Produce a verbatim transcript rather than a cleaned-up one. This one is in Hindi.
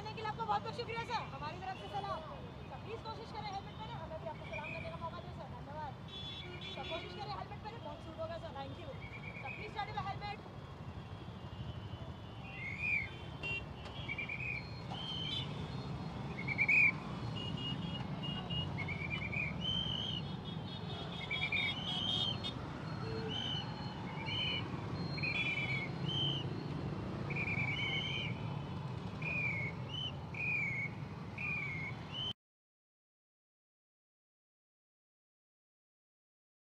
देने के लिए आपका बहुत बहुत शुक्रिया सर, हमारी तरफ से सलाम। सर प्लीज़ कोशिश करें हेलमेट पहने, हमें भी आपको सलाम करने का मौका दें सर, धन्यवाद। सर कोशिश करें हेलमेट पहने, बहुत सूट होगा sir, thank you. Sir please start your helmet.